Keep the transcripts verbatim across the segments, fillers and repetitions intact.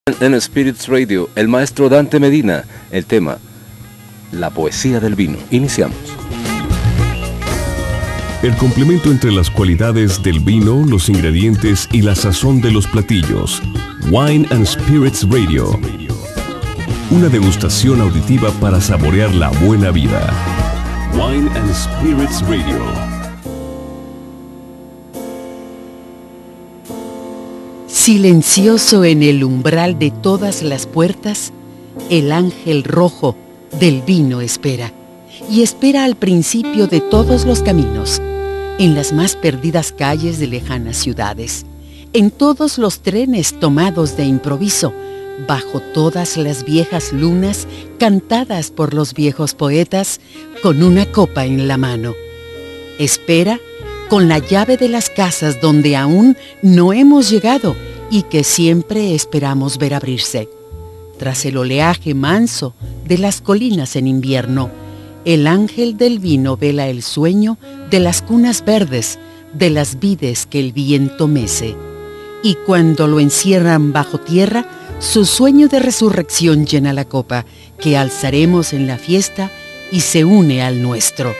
En Spirits Radio, el maestro Dante Medina, el tema, la poesía del vino. Iniciamos. El complemento entre las cualidades del vino, los ingredientes y la sazón de los platillos. Wine and Spirits Radio. Una degustación auditiva para saborear la buena vida. Wine and Spirits Radio. Silencioso en el umbral de todas las puertas, el ángel rojo del vino espera, y espera al principio de todos los caminos, en las más perdidas calles de lejanas ciudades, en todos los trenes tomados de improviso, bajo todas las viejas lunas cantadas por los viejos poetas, con una copa en la mano. Espera con la llave de las casas donde aún no hemos llegado y que siempre esperamos ver abrirse. Tras el oleaje manso de las colinas en invierno, el ángel del vino vela el sueño de las cunas verdes, de las vides que el viento mece. Y cuando lo encierran bajo tierra, su sueño de resurrección llena la copa que alzaremos en la fiesta y se une al nuestro.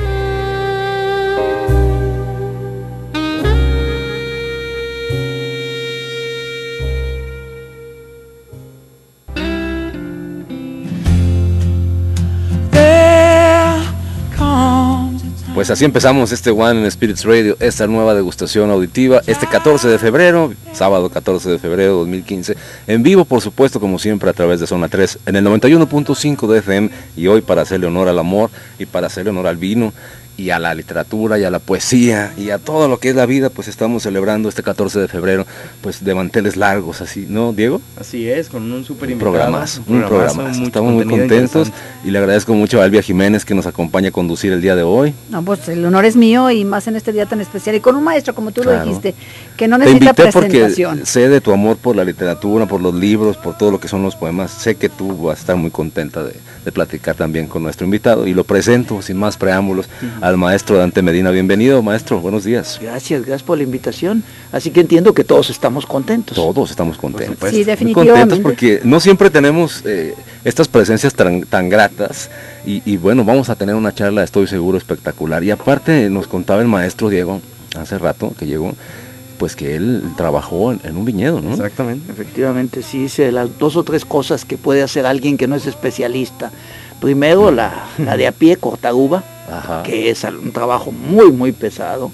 Pues así empezamos este Wine and Spirits Radio, esta nueva degustación auditiva, este catorce de febrero, sábado catorce de febrero de dos mil quince, en vivo por supuesto como siempre a través de Zona tres, en el noventa y uno punto cinco de F M, y hoy para hacerle honor al amor y para hacerle honor al vino y a la literatura y a la poesía y a todo lo que es la vida, pues estamos celebrando este catorce de febrero, pues de manteles largos, así, ¿no, Diego? Así es, con un súper invitado. Un programazo, un programazo, estamos muy contentos y le agradezco mucho a Elvia Jiménez que nos acompaña a conducir el día de hoy. No, pues el honor es mío y más en este día tan especial y con un maestro, como tú claro. lo dijiste, que no necesita presentación. Te invité presentación. Porque sé de tu amor por la literatura, por los libros, por todo lo que son los poemas, sé que tú vas a estar muy contenta de, de platicar también con nuestro invitado y lo presento sin más preámbulos uh-huh. al maestro Dante Medina. Bienvenido, maestro, buenos días. Gracias, gracias por la invitación. Así que entiendo que todos estamos contentos. Todos estamos contentos. Sí, definitivamente. Muy contentos porque no siempre tenemos eh, estas presencias tan, tan gratas y, y bueno, vamos a tener una charla, estoy seguro, espectacular. Y aparte nos contaba el maestro Diego, hace rato que llegó, pues que él trabajó en, en un viñedo, ¿no? Exactamente. Efectivamente, sí, dice las dos o tres cosas que puede hacer alguien que no es especialista. Primero, la, la de a pie, cortar uva. Ajá. Que es un trabajo muy muy pesado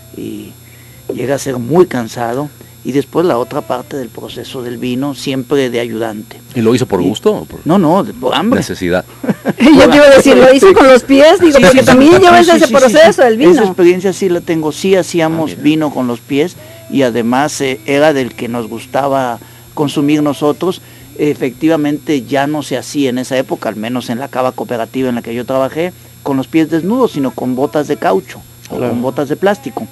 y llega a ser muy cansado, y después la otra parte del proceso del vino, siempre de ayudante. ¿Y lo hizo por y, gusto? O por no, no, por hambre. Necesidad. Yo te iba a decir, lo hizo con los pies, digo, sí, porque sí, también sí, llevas sí, ese sí, proceso sí, del vino. Esa experiencia sí la tengo, sí hacíamos ah, vino con los pies y además eh, era del que nos gustaba consumir nosotros. Efectivamente ya no se hacía en esa época, al menos en la cava cooperativa en la que yo trabajé, con los pies desnudos, sino con botas de caucho o claro. con botas de plástico.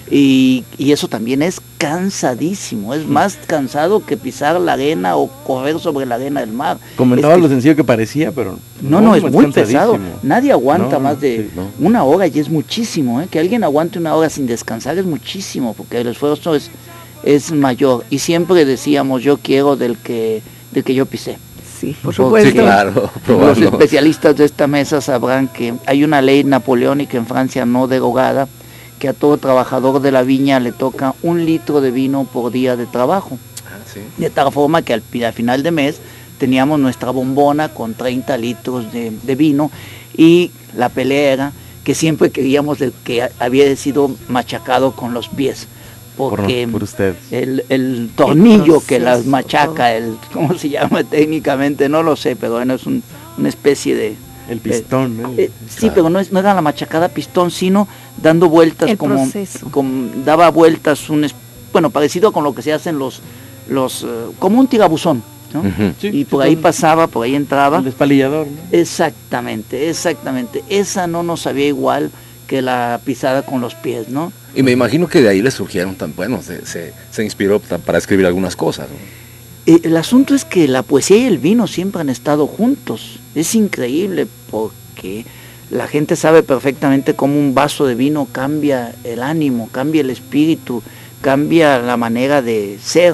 Y, y eso también es cansadísimo, es más cansado que pisar la arena o correr sobre la arena del mar. Comentaba es que, lo sencillo que parecía, pero... No, no, no es muy pesado. Nadie aguanta no, más de sí, no. una hora y es muchísimo. ¿eh? Que alguien aguante una hora sin descansar es muchísimo, porque el esfuerzo es, es mayor. Y siempre decíamos, yo quiero del que, del que yo pisé. Sí, por supuesto. Sí, claro, los especialistas de esta mesa sabrán que hay una ley napoleónica en Francia no derogada, que a todo trabajador de la viña le toca un litro de vino por día de trabajo. Ah, ¿sí? De tal forma que al, al final de mes teníamos nuestra bombona con treinta litros de, de vino, y la pelea era que siempre queríamos el que había sido machacado con los pies. Porque por, por usted. El, el tornillo el que las machaca, el ¿cómo se llama técnicamente? No lo sé, pero bueno, es un, una especie de... El pistón, eh, ¿no? Eh, sí, claro. Pero no, es, no era la machacada pistón, sino dando vueltas, el como, como daba vueltas, un bueno, parecido con lo que se hacen los, los uh, como un tirabuzón, ¿no? Uh-huh. Sí, y por ahí pasaba, por ahí entraba. El despalillador, ¿no? Exactamente, exactamente. Esa no nos sabía igual que la pisada con los pies, ¿no? Y me imagino que de ahí le surgieron tan, bueno, se, se, se inspiró para escribir algunas cosas, ¿no? Eh, el asunto es que la poesía y el vino siempre han estado juntos. Es increíble porque la gente sabe perfectamente cómo un vaso de vino cambia el ánimo, cambia el espíritu, cambia la manera de ser.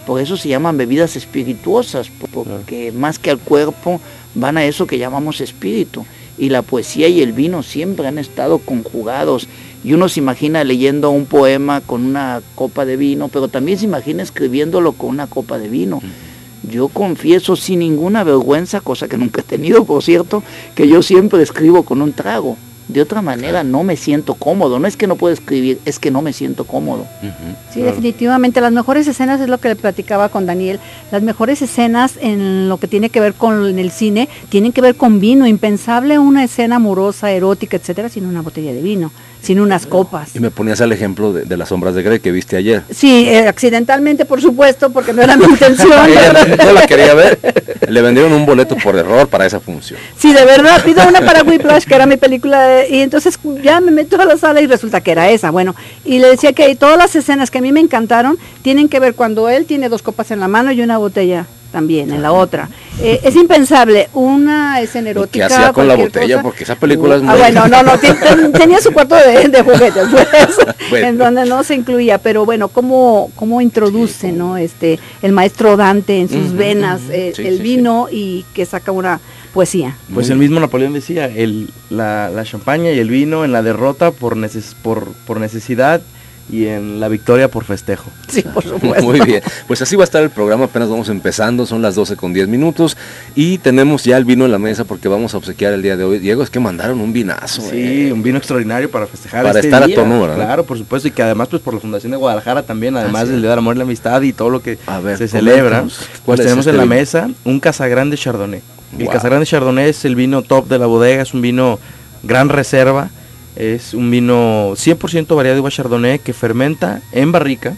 Por eso se llaman bebidas espirituosas, porque claro, más que al cuerpo van a eso que llamamos espíritu. Y la poesía y el vino siempre han estado conjugados. Y uno se imagina leyendo un poema con una copa de vino, pero también se imagina escribiéndolo con una copa de vino. Yo confieso sin ninguna vergüenza, cosa que nunca he tenido, por cierto, que yo siempre escribo con un trago. De otra manera no me siento cómodo, no es que no puedo escribir, es que no me siento cómodo. Uh-huh. Sí, claro, definitivamente, las mejores escenas es lo que le platicaba con Daniel, las mejores escenas en lo que tiene que ver con el cine, tienen que ver con vino, impensable una escena amorosa, erótica, etcétera, sin una botella de vino, sin unas copas. Y me ponías el ejemplo de, de Las sombras de Grey que viste ayer. Sí, eh, accidentalmente, por supuesto, porque no era mi intención. Ella no la quería ver, le vendieron un boleto por error para esa función. Sí, de verdad, pido una para Whiplash, que era mi película de, y entonces ya me meto a la sala y resulta que era esa, bueno, y le decía que todas las escenas que a mí me encantaron tienen que ver cuando él tiene dos copas en la mano y una botella también en la otra. Eh, es impensable una escena erótica. ¿Qué hacía con la botella? Cosa? Porque esa película uh, es muy... Ah, bueno, no, no, ten, ten, tenía su cuarto de, de juguetes, pues, bueno, en donde no se incluía, pero bueno, cómo, cómo introduce, sí, ¿no? Este, el maestro Dante en sus uh-huh, venas, uh-huh, eh, sí, el sí, vino sí, y que saca una poesía. Pues el mismo Napoleón decía, el, la, la champaña y el vino en la derrota por, neces, por, por necesidad y en la victoria por festejo. Sí, por supuesto. Muy bien, pues así va a estar el programa, apenas vamos empezando, son las doce con diez minutos y tenemos ya el vino en la mesa porque vamos a obsequiar el día de hoy. Diego, es que mandaron un vinazo. Sí, eh. un vino extraordinario para festejar para este estar día. A tono, ¿verdad? Claro, por supuesto, y que además pues por la Fundación de Guadalajara también, además ah, sí, del Día del Amor y la Amistad y todo lo que a ver, se celebra, pues tenemos este en la vino? mesa un Casagrande Chardonnay. Wow. El Casagrande Chardonnay es el vino top de la bodega, es un vino gran reserva. Es un vino cien por ciento variado de uva Chardonnay que fermenta en barrica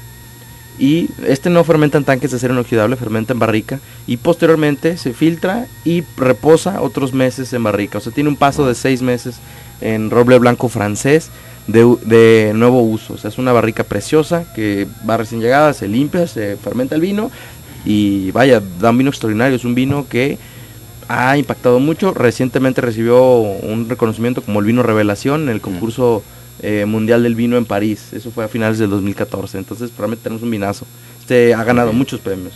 y este no fermenta en tanques de acero inoxidable, fermenta en barrica y posteriormente se filtra y reposa otros meses en barrica. O sea, tiene un paso de seis meses en roble blanco francés de, de nuevo uso. O sea, es una barrica preciosa que va recién llegada, se limpia, se fermenta el vino y vaya, da un vino extraordinario. Es un vino que ha impactado mucho. Recientemente recibió un reconocimiento como el vino revelación en el concurso eh, mundial del vino en París. Eso fue a finales del dos mil catorce. Entonces realmente tenemos un vinazo. Este ha ganado muchos premios.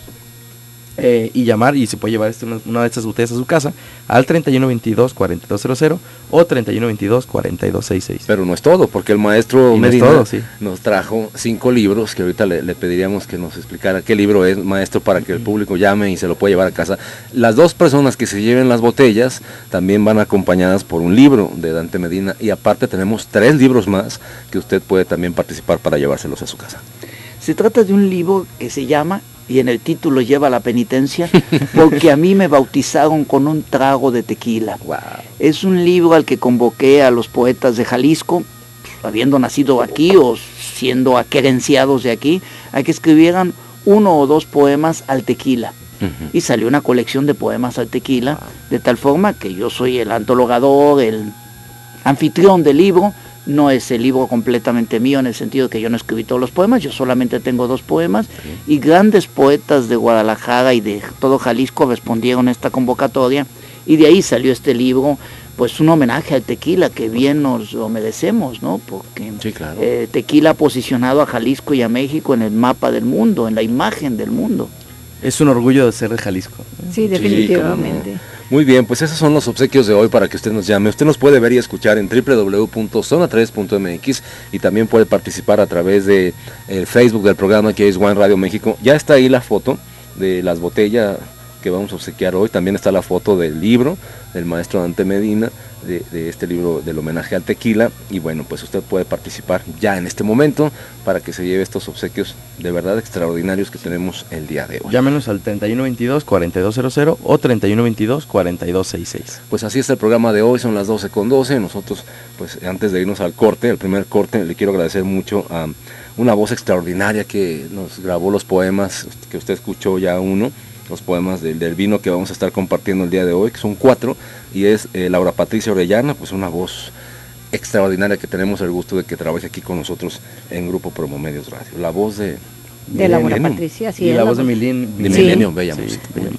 Eh, y llamar, y se puede llevar este, una, una de estas botellas a su casa, al treinta y uno veintidós, cuarenta y dos cero cero o treinta y uno veintidós, cuarenta y dos sesenta y seis. Pero no es todo, porque el maestro y Medina no es todo, sí, nos trajo cinco libros, que ahorita le, le pediríamos que nos explicara qué libro es, maestro, para que el público llame y se lo pueda llevar a casa. Las dos personas que se lleven las botellas también van acompañadas por un libro de Dante Medina, y aparte tenemos tres libros más que usted puede también participar para llevárselos a su casa. Se trata de un libro que se llama, y en el título lleva la penitencia, porque a mí me bautizaron con un trago de tequila. Wow. Es un libro al que convoqué a los poetas de Jalisco, habiendo nacido aquí o siendo aquerenciados de aquí, a que escribieran uno o dos poemas al tequila. Uh-huh. Y salió una colección de poemas al tequila, wow, de tal forma que yo soy el antologador, el anfitrión del libro. No es el libro completamente mío en el sentido que yo no escribí todos los poemas, yo solamente tengo dos poemas, y grandes poetas de Guadalajara y de todo Jalisco respondieron a esta convocatoria, y de ahí salió este libro, pues un homenaje al tequila, que bien nos lo merecemos, ¿no? Porque sí, claro, eh, tequila ha posicionado a Jalisco y a México en el mapa del mundo, en la imagen del mundo. Es un orgullo de ser de Jalisco. Sí, definitivamente. Sí, muy bien, pues esos son los obsequios de hoy para que usted nos llame. Usted nos puede ver y escuchar en doble u doble u doble u punto zona tres punto m x y también puede participar a través de el Facebook del programa, que es Wine Radio México. Ya está ahí la foto de las botellas que vamos a obsequiar hoy. También está la foto del libro del maestro Dante Medina, de, de este libro del homenaje al tequila. Y bueno, pues usted puede participar ya en este momento para que se lleve estos obsequios de verdad extraordinarios que tenemos el día de hoy. Llámenos al treinta y uno veintidós, cuarenta y dos cero cero o treinta y uno veintidós, cuarenta y dos sesenta y seis. Pues así está el programa de hoy, son las doce con doce. Nosotros, pues antes de irnos al corte, el primer corte, le quiero agradecer mucho a una voz extraordinaria que nos grabó los poemas, que usted escuchó ya uno, los poemas del, del vino que vamos a estar compartiendo el día de hoy, que son cuatro, y es eh, Laura Patricia Orellana, pues una voz extraordinaria que tenemos el gusto de que trabaje aquí con nosotros en Grupo Promomedios Radio. La voz de... De Laura Patricia, sí. Y la voz de Milenio. De Milenio, bella sí, música. Bella música.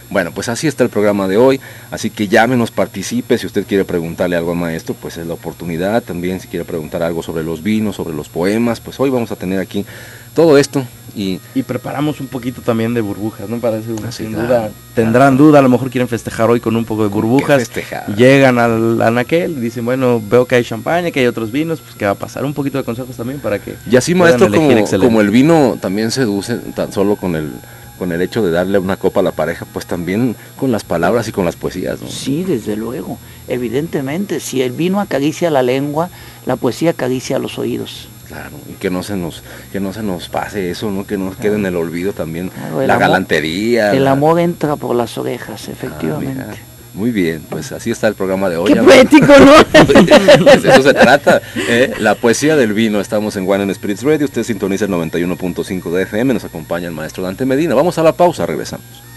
Bueno, pues así está el programa de hoy, así que llámenos, participe, si usted quiere preguntarle algo al maestro, pues es la oportunidad, también si quiere preguntar algo sobre los vinos, sobre los poemas, pues hoy vamos a tener aquí todo esto. Y, y preparamos un poquito también de burbujas, ¿no? Para decir, así, sin claro, duda, tendrán claro. duda, a lo mejor quieren festejar hoy con un poco de burbujas, llegan al anaquel y dicen, bueno, veo que hay champaña, que hay otros vinos, pues que va a pasar, un poquito de consejos también para que... Y así, maestro, como, como el vino también seduce, tan solo con el... con el hecho de darle una copa a la pareja, pues también con las palabras y con las poesías, ¿no? Sí, desde luego, evidentemente, si el vino acaricia la lengua, la poesía acaricia los oídos. Claro, y que no se nos, que no se nos pase eso, ¿no? Que no quede en el olvido también, claro, la amor, galantería. El la... amor entra por las orejas, efectivamente. Ah, muy bien, pues así está el programa de hoy. Qué poético, ¿no? Pues eso se trata, ¿eh? La poesía del vino. Estamos en Wine and Spirits Radio, usted sintoniza el noventa y uno punto cinco de F M, nos acompaña el maestro Dante Medina. Vamos a la pausa, regresamos.